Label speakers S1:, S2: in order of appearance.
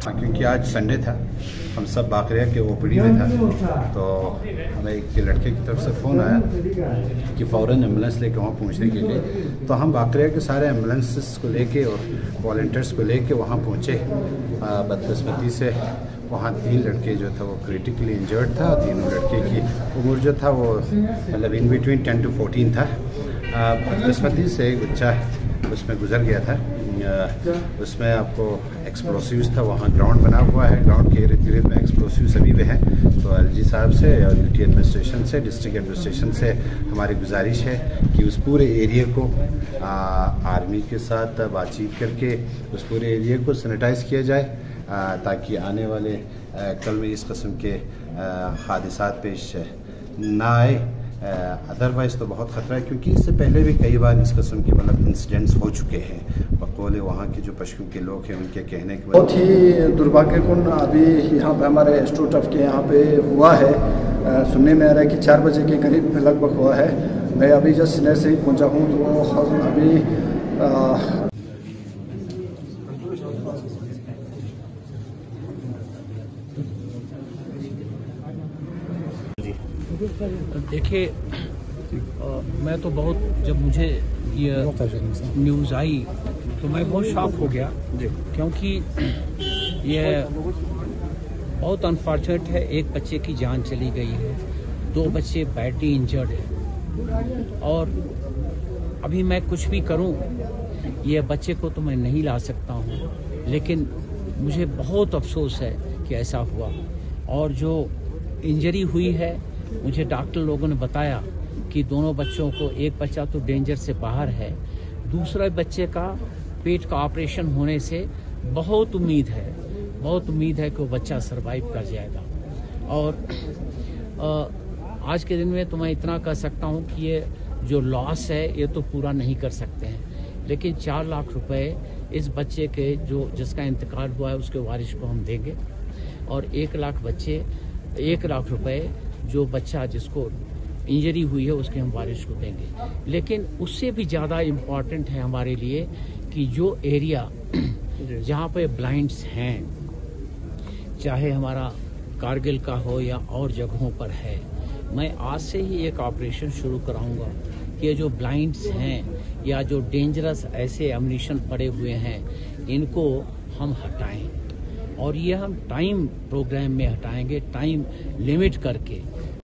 S1: हाँ, क्योंकि आज संडे था, हम सब बाकरिया के ओपीडी में था, तो हमें एक लड़के की तरफ से फ़ोन आया कि फ़ौरन एम्बुलेंस लेके वहाँ पहुँचने के लिए। तो हम बाकरिया के सारे एम्बुलेंसेस को लेके और वॉलंटियर्स को लेके वहाँ पहुँचे। बदकिस्मती से वहाँ 3 लड़के जो था वो क्रिटिकली इंजर्ड था। तीनों लड़के की उम्र जो था वो मतलब इन बिटवीन 10 to 14 था। बदकिस्मती से एक बच्चा उसमें गुजर गया था। उसमें आपको एक्सप्लोसिव्स था, वहाँ ग्राउंड बना हुआ है, ग्राउंड के इर्द गिर्द में एक्सप्लोसिव्स अभी भी हैं। तो एलजी साहब से और यूटी एडमिनिस्ट्रेशन से, डिस्ट्रिक्ट एडमिनिस्ट्रेशन से हमारी गुजारिश है कि उस पूरे एरिया को आर्मी के साथ बातचीत करके उस पूरे एरिया को सैनिटाइज किया जाए, ताकि आने वाले कल में इस किस्म के हादसात पेश ना आए। अदरवाइज़ तो बहुत ख़तरा है, क्योंकि इससे पहले भी कई बार इस किस्म के मतलब इंसिडेंट्स हो चुके हैं। बकौल वहाँ के जो पश्चिम के लोग हैं उनके कहने के
S2: बहुत ही दुर्भाग्यपूर्ण अभी यहाँ पे हमारे एस्ट्रोटर्फ के यहाँ पे हुआ है। सुनने में आ रहा है कि 4 बजे के करीब लगभग हुआ है। मैं अभी जस्ट सिने से ही पहुँचा हूँ, तो अभी
S3: देखिए, मैं तो बहुत, जब मुझे ये न्यूज़ आई तो मैं बहुत शॉक हो गया, क्योंकि ये बहुत अनफॉर्चुनेट है। एक बच्चे की जान चली गई है, 2 बच्चे बैडली इंजर्ड हैं, और अभी मैं कुछ भी करूं, ये बच्चे को तो मैं नहीं ला सकता हूं, लेकिन मुझे बहुत अफसोस है कि ऐसा हुआ। और जो इंजरी हुई है, मुझे डॉक्टर लोगों ने बताया कि दोनों बच्चों को, एक बच्चा तो डेंजर से बाहर है, दूसरा बच्चे का पेट का ऑपरेशन होने से बहुत उम्मीद है कि वो बच्चा सरवाइव कर जाएगा। और आज के दिन में तो मैं इतना कह सकता हूँ कि ये जो लॉस है ये तो पूरा नहीं कर सकते हैं, लेकिन 4 लाख रुपए इस बच्चे के जिसका इंतकाल हुआ है उसके वारिस को हम देंगे, और 1 लाख रुपए जो बच्चा जिसको इंजरी हुई है उसके हम वारिस को देंगे। लेकिन उससे भी ज़्यादा इम्पॉर्टेंट है हमारे लिए कि जो एरिया जहाँ पे ब्लाइंड्स हैं, चाहे हमारा कारगिल का हो या और जगहों पर है, मैं आज से ही एक ऑपरेशन शुरू कराऊंगा कि जो ब्लाइंड्स हैं या जो डेंजरस ऐसे एम्युनिशन पड़े हुए हैं, इनको हम हटाएं। और ये हम टाइम प्रोग्राम में हटाएंगे, टाइम लिमिट करके,